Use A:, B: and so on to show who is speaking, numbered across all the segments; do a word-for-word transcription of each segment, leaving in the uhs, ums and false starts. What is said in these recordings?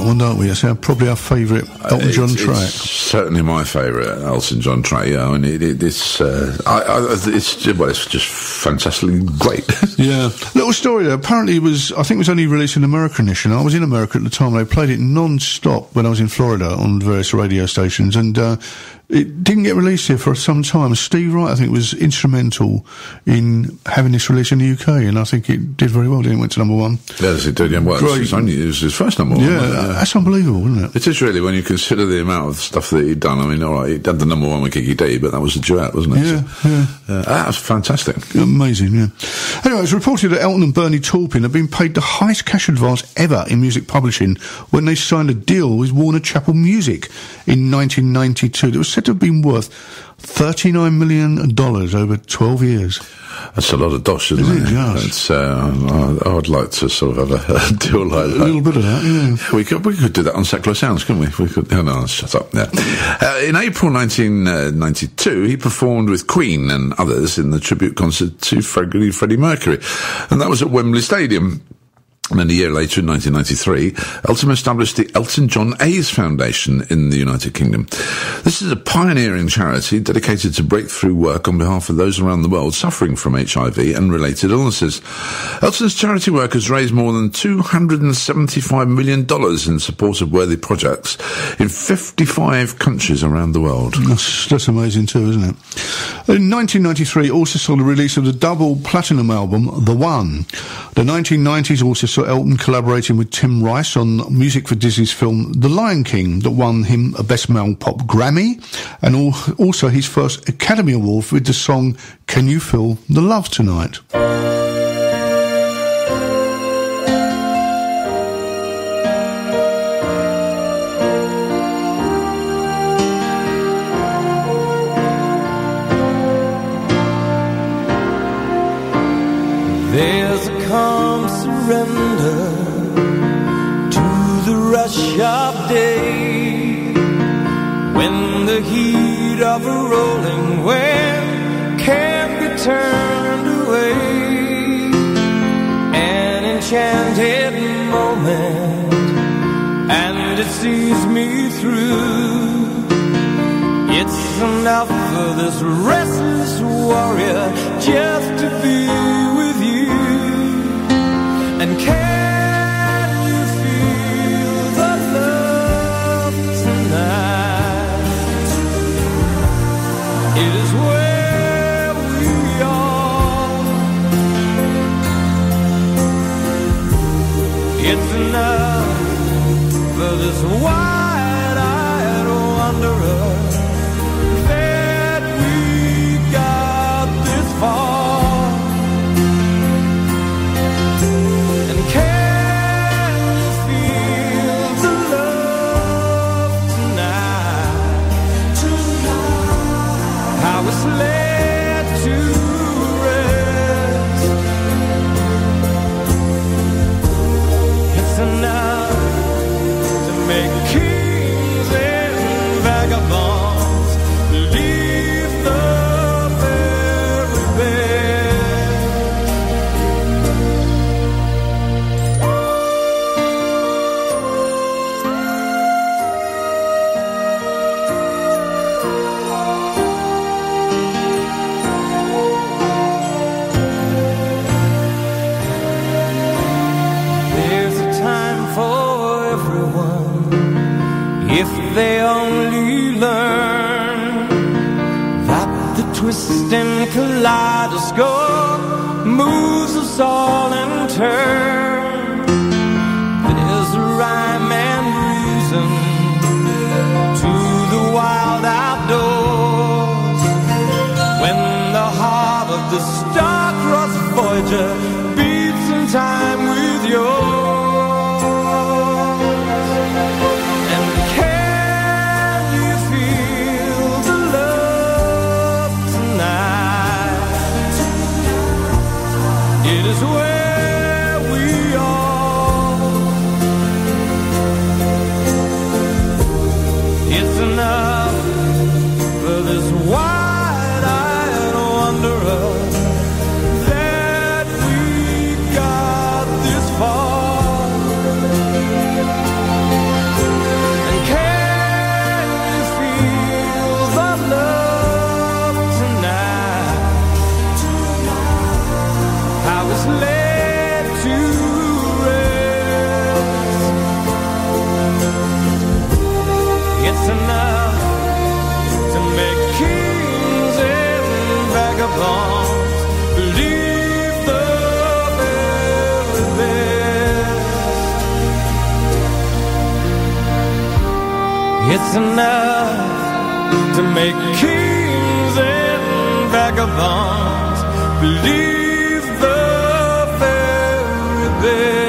A: that one, don't we? It's our, probably our favourite Elton
B: uh,
A: John
B: it's,
A: track.
B: It's certainly my favourite Elton John track. Yeah, I mean, it, it, it's uh, I, I, it's well, it's just fantastically great.
A: Yeah, little story though. Apparently, it was I think it was only released in America initially. I was in America at the time. They played it non-stop when I was in Florida on various radio stations, and uh, it didn't get released here for some time. Steve Wright, I think, was instrumental in having this released in the U K, and I think it did very well. Didn't it? Went to number one.
B: Yes, it did. Yeah, well, it was, only, it was his first number one.
A: Yeah,
B: yeah,
A: that's unbelievable, isn't it?
B: It is really, when you consider the amount of stuff that he'd done. I mean, all right, he did the number one with Kiki D, but that was a duet, wasn't it?
A: Yeah,
B: so,
A: yeah.
B: Uh, that was fantastic.
A: Amazing, yeah. Anyway, it's reported that Elton and Bernie Taupin have been paid the highest cash advance ever in music publishing when they signed a deal with Warner Chappell Music in nineteen ninety-two. That was said to have been worth thirty-nine million dollars over twelve years.
B: That's a lot of dosh, isn't
A: Is it?
B: it?
A: Yes.
B: It's, uh, I, I would like to sort of have a, a deal like that.
A: A little bit of that, yeah.
B: Yeah, we could we could do that on Secular Sounds, couldn't we? We could. Oh no, shut up. Yeah. Uh, in April nineteen ninety-two, he performed with Queen and others in the tribute concert to Freddie, Freddie Mercury, and that was at Wembley Stadium. And then a year later, in nineteen ninety-three, Elton established the Elton John AIDS Foundation in the United Kingdom. This is a pioneering charity dedicated to breakthrough work on behalf of those around the world suffering from H I V and related illnesses. Elton's charity work has raised more than two hundred seventy-five million dollars in support of worthy projects in fifty-five countries around the world.
A: That's, that's amazing too, isn't it? In nineteen ninety-three, also saw the release of the double platinum album, The One. The nineteen nineties also saw Elton collaborating with Tim Rice on music for Disney's film The Lion King, that won him a Best Male Pop Grammy, and al- also his first Academy Award with the song Can You Feel the Love Tonight?
C: There's a calm surrender to the rush of day, when the heat of a rolling wave can't be turned away. An enchanted moment, and it sees me through. It's enough for this restless warrior just to be with you. And can you feel the love tonight? It is where we are. It's enough for this wide-eyed wanderer that we got this far. Led to rest. It's enough to make kings and vagabonds leave the very if they only learn that the twisting kaleidoscope moves us all in turn. There's a rhyme and reason to the wild outdoors, when the heart of the star-crossed Voyager beats in time with yours. Where we are, it's enough for this wide-eyed wanderer that we got this far. vagabonds believe the very best. It's enough to make kings and vagabonds believe the very best.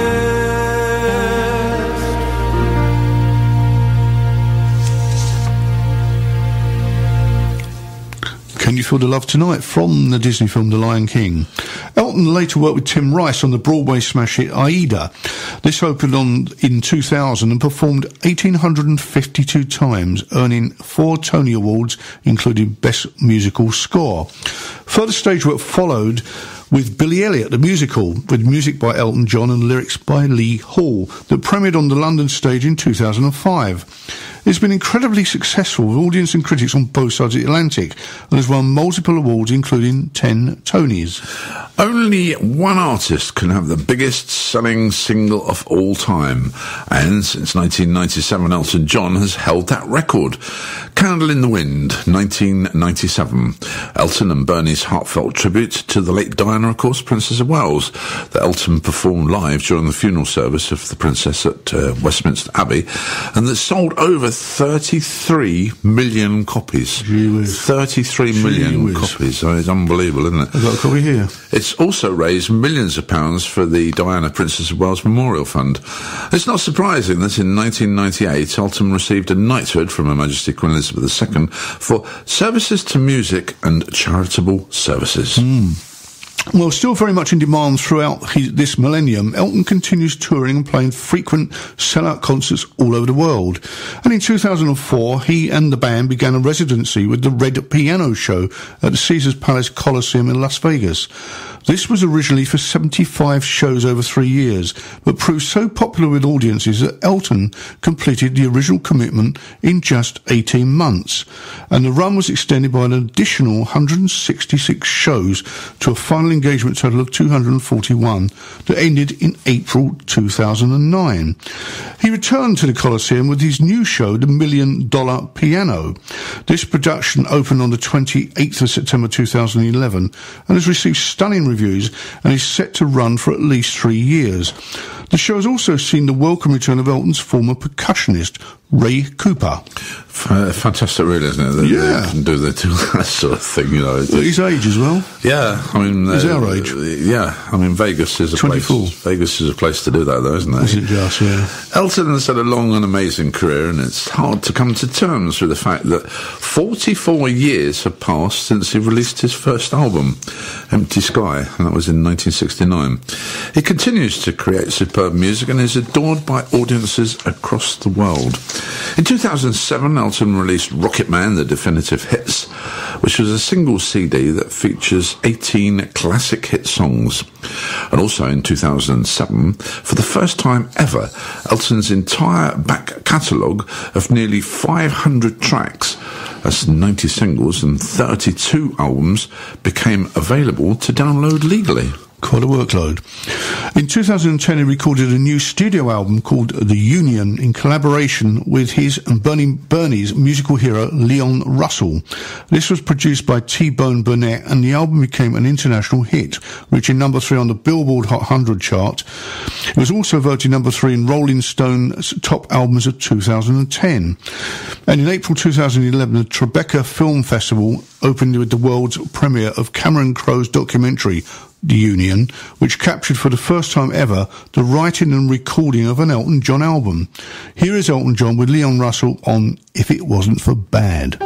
A: Can You Feel the Love Tonight from the Disney film The Lion King. Elton later worked with Tim Rice on the Broadway smash hit Aida. This opened on in two thousand and performed one thousand eight hundred fifty-two times, earning four Tony Awards, including Best Musical Score. Further stage work followed with Billy Elliot, the musical, with music by Elton John and lyrics by Lee Hall, that premiered on the London stage in two thousand five. It's been incredibly successful with audience and critics on both sides of the Atlantic and has won multiple awards, including ten Tonys.
B: Only one artist can have the biggest selling single of all time, and since nineteen ninety-seven Elton John has held that record. Candle in the Wind, nineteen ninety-seven. Elton and Bernie's heartfelt tribute to the late Diana, of course, Princess of Wales, that Elton performed live during the funeral service of the Princess at uh, Westminster Abbey, and that sold over thirty-three million copies. thirty-three million copies. Oh, it's unbelievable, isn't it?
A: I've got a copy here.
B: It's also raised millions of pounds for the Diana, Princess of Wales Memorial Fund. It's not surprising that in nineteen ninety-eight Elton received a knighthood from Her Majesty Queen Elizabeth the Second for services to music and charitable services.
A: Mm. Well, still very much in demand throughout his, this millennium, Elton continues touring and playing frequent sell-out concerts all over the world. And in two thousand four, he and the band began a residency with the Red Piano Show at the Caesars Palace Coliseum in Las Vegas. This was originally for seventy-five shows over three years, but proved so popular with audiences that Elton completed the original commitment in just eighteen months. And the run was extended by an additional one hundred sixty-six shows to a final engagement total of two hundred forty-one that ended in April two thousand nine. He returned to the Coliseum with his new show, The Million Dollar Piano. This production opened on the twenty-eighth of September two thousand eleven and has received stunning reviews and is set to run for at least three years. The show has also seen the welcome return of Elton's former percussionist, Ray Cooper.
B: F- fantastic, really, isn't it? That
A: yeah.
B: They can do that, that sort of thing, you know.
A: At his age as well.
B: Yeah, I mean...
A: He's
B: uh,
A: our age.
B: Yeah, I mean, Vegas is a
A: twenty-four.
B: place... Vegas is a place to do that, though, isn't it?
A: Is it just, yeah.
B: Elton has had a long and amazing career, and it's hard to come to terms with the fact that forty-four years have passed since he released his first album, Empty Sky, and that was in nineteen sixty-nine. He continues to create superb music and is adored by audiences across the world. In two thousand seven, Elton released Rocket Man, The Definitive Hits, which was a single C D that features eighteen classic hit songs. And also in two thousand seven, for the first time ever, Elton's entire back catalogue of nearly five hundred tracks, that's ninety singles and thirty-two albums, became available to download legally.
A: Quite a workload. In two thousand ten, he recorded a new studio album called The Union in collaboration with his and Bernie, Bernie's musical hero Leon Russell. This was produced by T-Bone Burnett, and the album became an international hit, reaching number three on the Billboard Hot one hundred chart. It was also voted number three in Rolling Stone's top albums of two thousand ten. And in April two thousand eleven, the Tribeca Film Festival opened with the world's premiere of Cameron Crowe's documentary, The Union, which captured for the first time ever the writing and recording of an Elton John album. Here is Elton John with Leon Russell on If It Wasn't for Bad.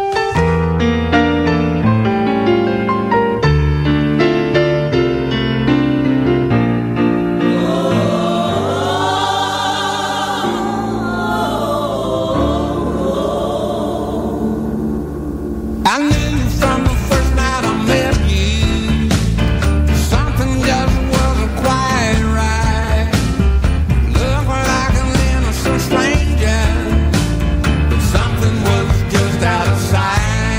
C: Stranger, but something was just out of sight.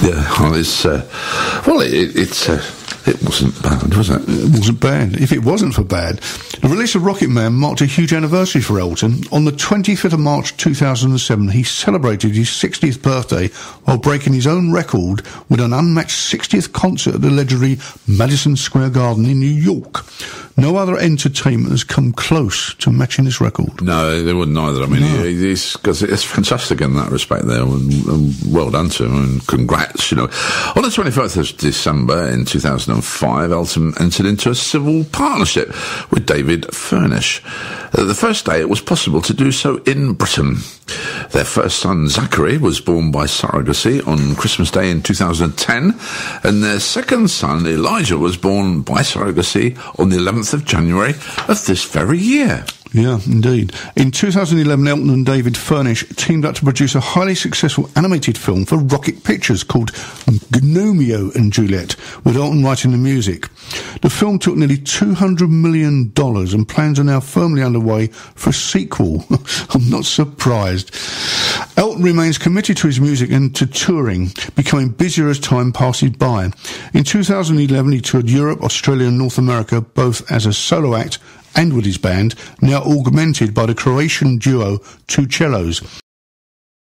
B: Yeah, well, it's, uh, well, it, it, it's, uh, it wasn't bad, was it?
A: It wasn't bad. If it wasn't for bad, the release of Rocket Man marked a huge anniversary for Elton. On the twenty-fifth of March two thousand seven, he celebrated his sixtieth birthday while breaking his own record with an unmatched sixtieth concert at the legendary Madison Square Garden in New York. No other entertainment has come close to matching this record.
B: No, they wouldn't either. I mean,
A: No.
B: he, he's, cause it's fantastic in that respect there, and, and well done to him, and congrats, you know. On the twenty-first of December in two thousand five, Elton entered into a civil partnership with David Furnish. Uh, the first day it was possible to do so in Britain. Their first son, Zachary, was born by surrogacy on Christmas Day in two thousand ten, and their second son, Elijah, was born by surrogacy on the eleventh of January of this very year.
A: Yeah, indeed. In two thousand eleven, Elton and David Furnish teamed up to produce a highly successful animated film for Rocket Pictures called Gnomeo and Juliet, with Elton writing the music. The film took nearly two hundred million dollars, and plans are now firmly underway for a sequel. I'm not surprised. Elton remains committed to his music and to touring, becoming busier as time passes by. In two thousand eleven, he toured Europe, Australia and North America, both as a solo act and with his band, now augmented by the Croatian duo Two Cellos.